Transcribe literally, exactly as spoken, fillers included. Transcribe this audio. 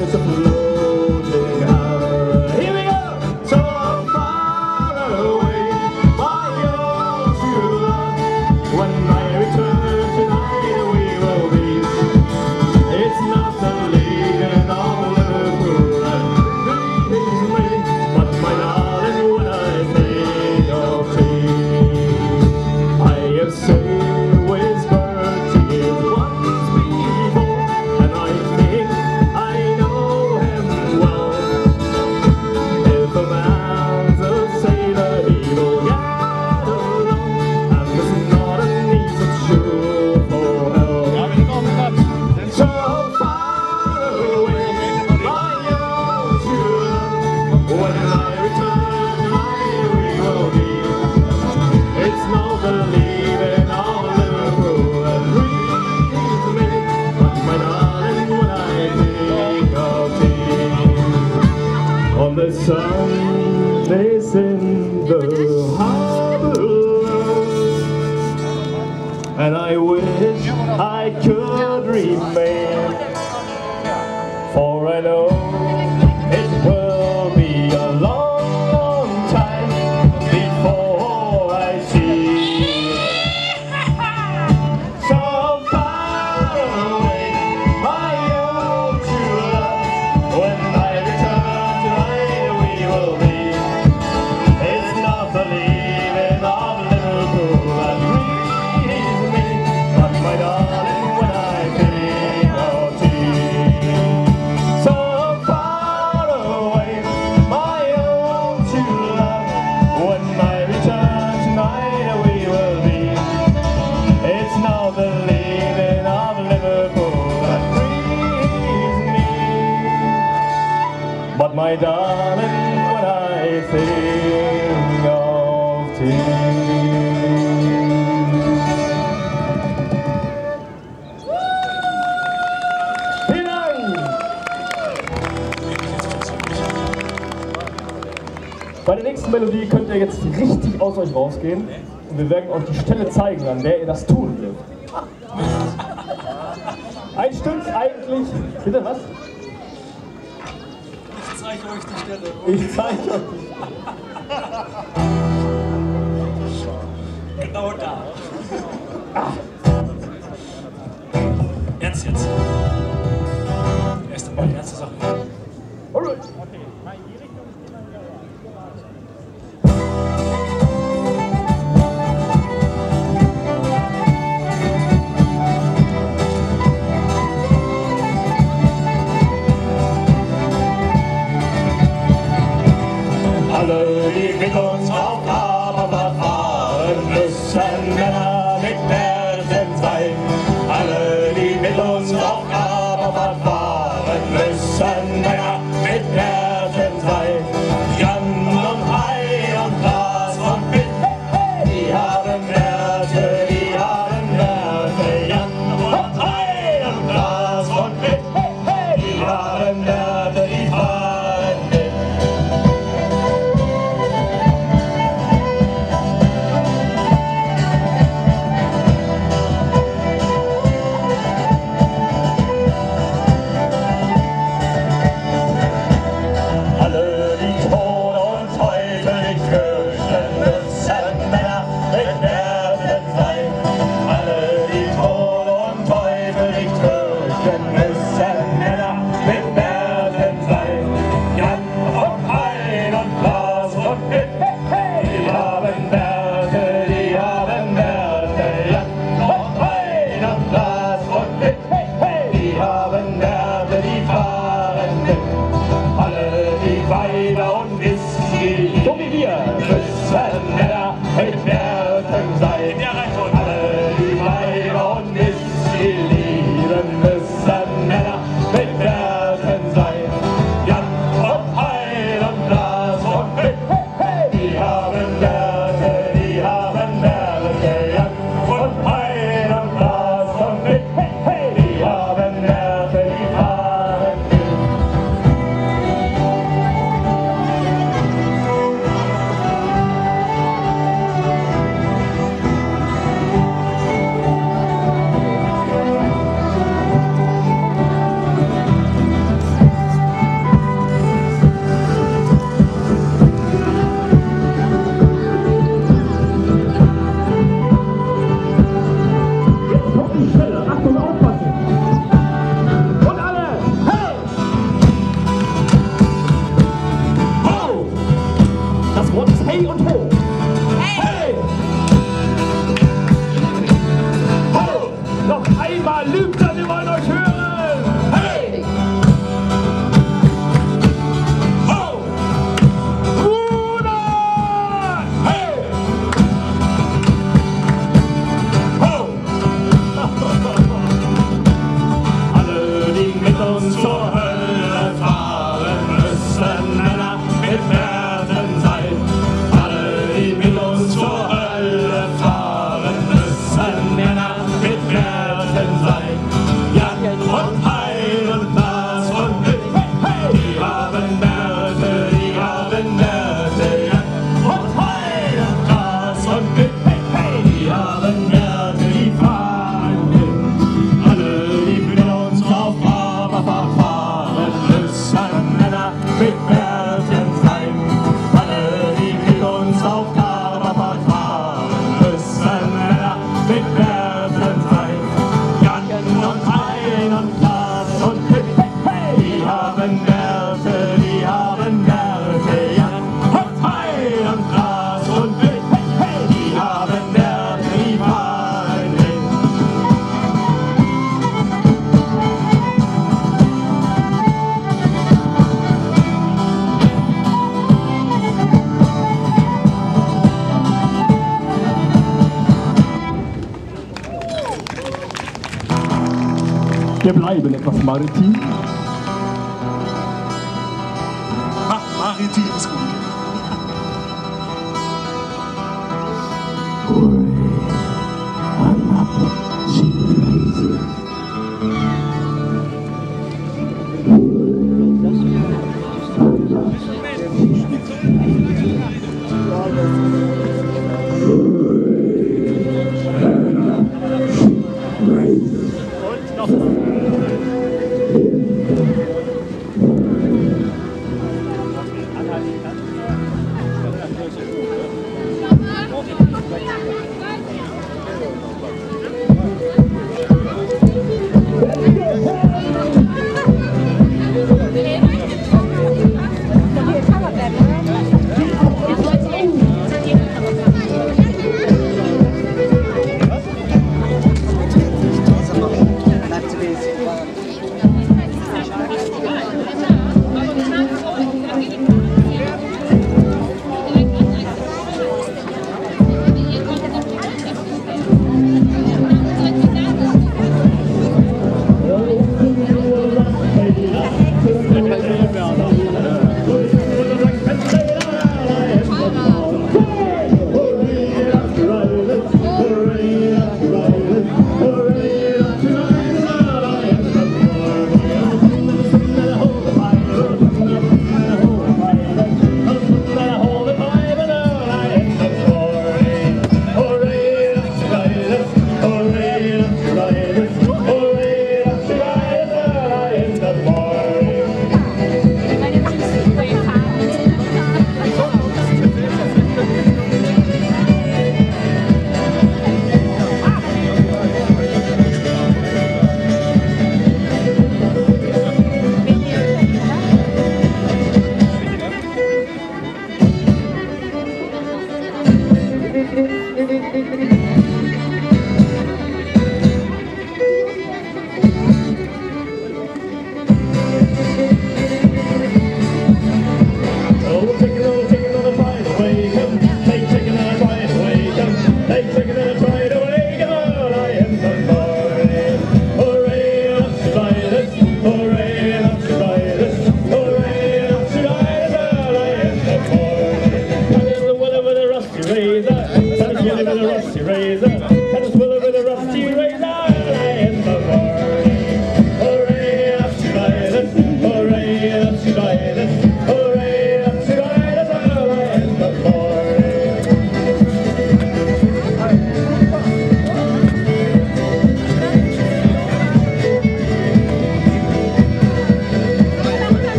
is a floating high. Here we go! So far away, my own true love. When I return tonight, we will be. It's not the leaving of Liverpool that brings me, but my darling, when I think of thee, I have said whispered to you once before, and I think I know him well. If a man's a sailor, he will get along, and there's not an easy shoe for hell. So far away, my own true love. When I return tonight, we will be. It's no believing of Liverpool that brings me, but my darling, when I think of thee, on the Sundays in the harbour, and I wish I could remain, for I know it will be a long, long time before I see. So far away, my own true love. When I return tonight, we will be. It's not the leaving of Liverpool that grieves me, but my darling, when I think of thee. So far away, my own true love. When I return tonight, we will be. It's now the leaving of Liverpool that grieves me, but my darling, when I think of thee. Vielen Dank! Bei der nächsten Melodie könnt ihr jetzt richtig aus euch rausgehen und wir werden euch die Stelle zeigen, an der ihr das tun dürft. Ein Stück eigentlich. Bitte was? Ich zeige euch die Stelle. Ich zeige euch. Genau da. Ernst jetzt. Erst einmal die ernste Sache. Alright. Alle, die mit uns auf Aberfahrt fahren, müssen Männer mit Nerven sein. Alle, die mit uns auf Aberfahrt fahren, müssen Männer mit Nerven sein. Jan und Hai und Glas und Bitt, die haben Werte, die haben Werte. Jan und Hai und Glas und Bitt, die haben Werte, die fahren mit. haben Werte, die haben Werte, ja. Hüpft heil und Gras und Wild, hey, hey, die haben Werte, die fahren hin. Wir bleiben etwas maritim. Ma, maritim ist gut.